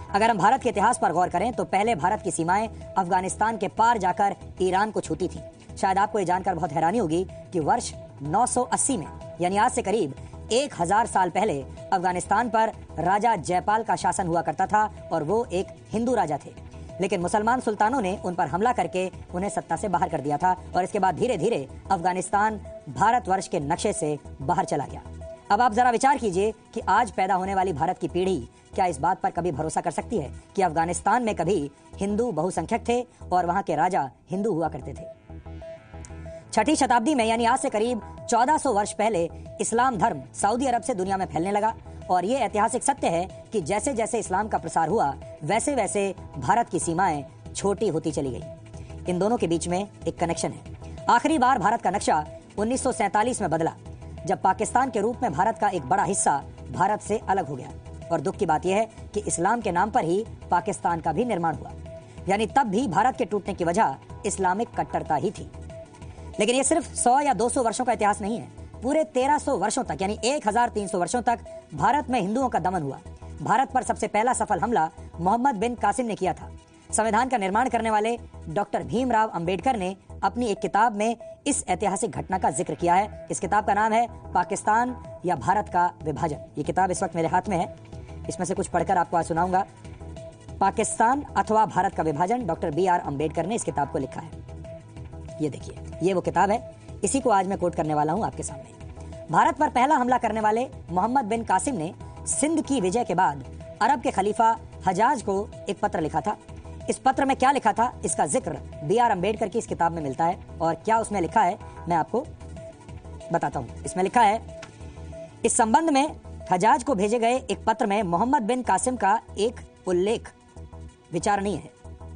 अगर हम भारत के इतिहास पर गौर करें तो पहले भारत की सीमाएं अफगानिस्तान के पार जाकर ईरान को छूती थी। शायद आपको ये जानकर बहुत हैरानी होगी कि वर्ष 980 में यानी आज से करीब 1000 साल पहले अफगानिस्तान पर राजा जयपाल का शासन हुआ करता था और वो एक हिंदू राजा थे। लेकिन मुसलमान सुल्तानों ने उन पर हमला करके उन्हें सत्ता से बाहर कर दिया था और इसके बाद धीरे धीरे अफगानिस्तान भारतवर्ष के नक्शे से बाहर चला गया। अब आप जरा विचार कीजिए कि आज पैदा होने वाली भारत की पीढ़ी क्या इस बात पर कभी भरोसा कर सकती है कि अफगानिस्तान में कभी हिंदू बहुसंख्यक थे और वहां के राजा हिंदू हुआ करते थे। 6ठी शताब्दी में यानी आज से करीब 1400 वर्ष पहले इस्लाम धर्म सऊदी अरब से दुनिया में फैलने लगा और ये ऐतिहासिक सत्य है कि जैसे जैसे इस्लाम का प्रसार हुआ वैसे वैसे भारत की सीमाएं छोटी होती चली गई। इन दोनों के बीच में एक कनेक्शन है। आखिरी बार भारत का नक्शा 1947 में बदला जब पाकिस्तान के रूप में भारत का एक बड़ा हिस्सा भारत से अलग हो गया और दुख की बात यह है कि इस्लाम के नाम पर ही पाकिस्तान का भी निर्माण हुआ। यानी तब भी भारत के टूटने की वजह इस्लामिक कट्टरता ही थी। लेकिन ये सिर्फ 100 या 200 वर्षों का इतिहास नहीं है। पूरे 1300 वर्षों तक यानी 1300 वर्षों तक भारत में हिंदुओं का दमन हुआ। भारत पर सबसे पहला सफल हमला मोहम्मद बिन कासिम ने किया था। संविधान का निर्माण करने वाले डॉक्टर भीमराव अंबेडकर ने अपनी एक किताब में इस ऐतिहासिक घटना का जिक्र किया है। इस किताब का नाम है पाकिस्तान या भारत का विभाजन। ये किताब इस वक्त मेरे हाथ में है। इसमें से कुछ पढ़कर आपको आज सुनाऊंगा। पाकिस्तान अथवा भारत का विभाजन, डॉक्टर BR अंबेडकर ने इस किताब को लिखा है। ये देखिए, ये वो किताब है, इसी को आज मैं कोट करने वाला हूं आपके सामने। भारत पर पहला हमला करने वाले मोहम्मद बिन कासिम ने सिंध की विजय के बाद अरब के खलीफा हजाज को एक पत्र लिखा था। इस पत्र में क्या लिखा था इसका जिक्र BR अंबेडकर की इस किताब में मिलता है और क्या उसमें लिखा है मैं आपको बताता हूं। इसमें लिखा है, इस संबंध में हजाज को भेजे गए एक पत्र में मोहम्मद बिन कासिम का एक उल्लेख विचारणीय है।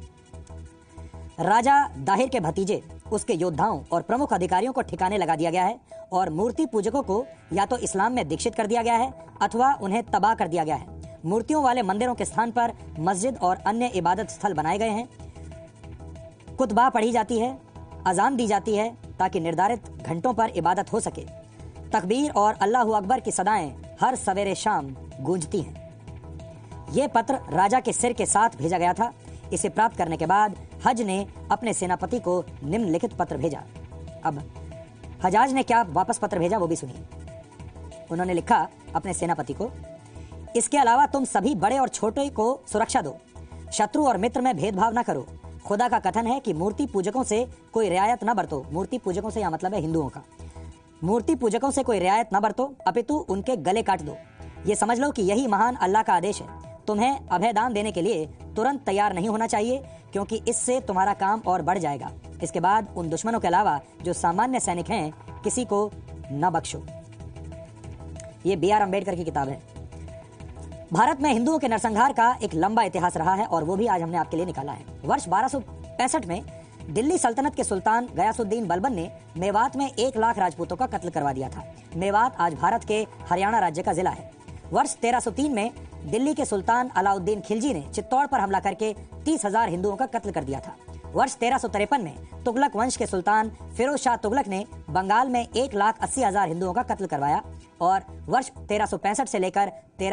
राजा दाहिर के भतीजे, उसके योद्धाओं और प्रमुख अधिकारियों को ठिकाने लगा दिया गया है और मूर्ति पूजकों को या तो इस्लाम में दीक्षित कर दिया गया है अथवा उन्हें तबाह कर दिया गया है। मूर्तियों वाले मंदिरों के स्थान पर मस्जिद और अन्य इबादत स्थल बनाए गए हैं। कुतबा पढ़ी जाती है, अजान दी जाती है ताकि निर्धारित घंटों पर इबादत हो सके। तकबीर और अल्लाहू अकबर की सदाएं हर सवेरे शाम गूंजती हैं। यह पत्र राजा के सिर के साथ भेजा गया था। इसे प्राप्त करने के बाद हज ने अपने सेनापति को निम्नलिखित पत्र भेजा। अब हजाज ने क्या वापस पत्र भेजा वो भी सुनिए। उन्होंने लिखा अपने सेनापति को, इसके अलावा तुम सभी बड़े और छोटे को सुरक्षा दो, शत्रु और मित्र में भेदभाव न करो। खुदा का कथन है कि मूर्ति पूजकों से कोई रियायत न बरतो। मूर्ति पूजकों से यह मतलब है हिंदुओं का। मूर्ति पूजकों से कोई रियायत न बरतो अपितु उनके गले काट दो। ये समझ लो कि यही महान अल्लाह का आदेश है। तुम्हें अभयदान देने के लिए तुरंत तैयार नहीं होना चाहिए क्योंकि इससे तुम्हारा काम और बढ़ जाएगा। इसके बाद उन दुश्मनों के अलावा जो सामान्य सैनिक हैं किसी को न बख्शो। ये BR अंबेडकर की किताब है। भारत में हिंदुओं के नरसंहार का एक लंबा इतिहास रहा है और वो भी आज हमने आपके लिए निकाला है। वर्ष 1265 में दिल्ली सल्तनत के सुल्तान गयासुद्दीन बलबन ने मेवात में 1 लाख राजपूतों का कत्ल करवा दिया था। मेवात आज भारत के हरियाणा राज्य का जिला है। वर्ष 1303 में दिल्ली के सुल्तान अलाउद्दीन खिलजी ने चित्तौड़ पर हमला करके 30,000 हिंदुओं का कत्ल कर दिया था। वर्ष 1353 में तुगलक वंश के सुल्तान फिरोज शाह तुगलक ने बंगाल में 1,80,000 हिंदुओं का कत्ल करवाया और वर्ष 1365 से लेकर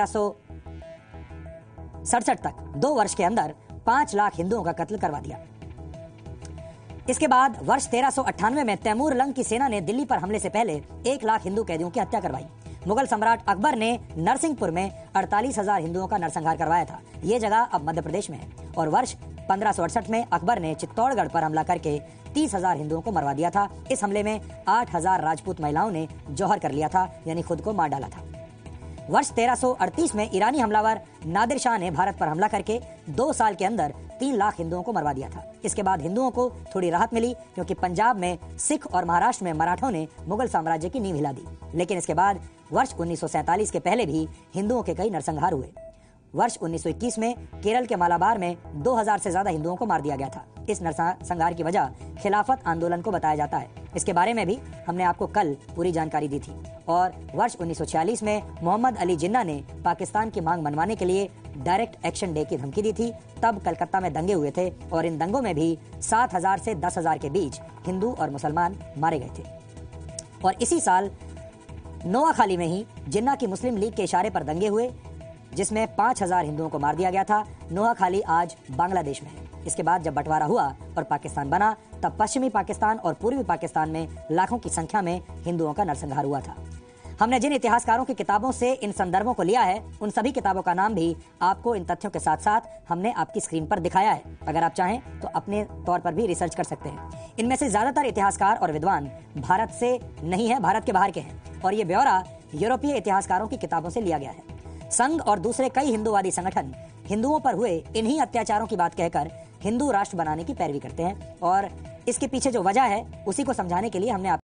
1367 तक 2 वर्ष के अंदर 5 लाख हिंदुओं का कत्ल करवा दिया। इसके बाद वर्ष 1398 में तैमूर लंग की सेना ने दिल्ली पर हमले से पहले 1 लाख हिंदू कैदियों की हत्या करवाई। मुगल सम्राट अकबर ने नरसिंहपुर में 48,000 हिंदुओं का नरसंहार करवाया था। ये जगह अब मध्य प्रदेश में है। और वर्ष 1568 में अकबर ने चित्तौड़गढ़ पर हमला करके 30,000 हिंदुओं को मरवा दिया था। इस हमले में 8,000 राजपूत महिलाओं ने जौहर कर लिया था यानी खुद को मार डाला था। वर्ष 1338 में ईरानी हमलावर नादिर शाह ने भारत पर हमला करके 2 साल के अंदर 3 लाख हिंदुओं को मरवा दिया था। इसके बाद हिंदुओं को थोड़ी राहत मिली क्योंकि पंजाब में सिख और महाराष्ट्र में मराठों ने मुगल साम्राज्य की नींव हिला दी। लेकिन इसके बाद वर्ष 1947 के पहले भी हिंदुओं के कई नरसंहार हुए। वर्ष 1921 में केरल के मालाबार में 2000 से ज्यादा हिंदुओं को मार दिया गया था। इस नरसंहार की वजह खिलाफत आंदोलन को बताया जाता है। इसके बारे में भी हमने आपको कल पूरी जानकारी दी थी। और वर्ष 1946 में मोहम्मद अली जिन्ना ने पाकिस्तान की मांग मनवाने के लिए डायरेक्ट एक्शन डे की धमकी दी थी। तब कलकत्ता में दंगे हुए थे और इन दंगों में भी 7,000 से 10,000 के बीच हिंदू और मुसलमान मारे गए थे। और इसी साल नोआखाली में ही जिन्ना की मुस्लिम लीग के इशारे पर दंगे हुए जिसमें 5,000 हिंदुओं को मार दिया गया था। नोआखाली आज बांग्लादेश में है। इसके बाद जब बंटवारा हुआ और पाकिस्तान बना, तब पश्चिमी पाकिस्तान और पूर्वी पाकिस्तान में लाखों की संख्या में हिंदुओं का नरसंहार हुआ था। हमने जिन इतिहासकारों की किताबों से इन संदर्भों को लिया है, उन सभी किताबों का नाम भी आपको इन तथ्यों के साथ साथ हमने आपकी स्क्रीन पर दिखाया है। अगर आप चाहें तो अपने तौर पर भी रिसर्च कर सकते हैं। इनमें से ज्यादातर इतिहासकार और विद्वान भारत से नहीं है, भारत के बाहर के हैं, और ये ब्यौरा यूरोपीय इतिहासकारों की किताबों से लिया गया है। संघ और दूसरे कई हिंदूवादी संगठन हिंदुओं पर हुए इन्हीं अत्याचारों की बात कहकर हिंदू राष्ट्र बनाने की पैरवी करते हैं, और इसके पीछे जो वजह है उसी को समझाने के लिए हमने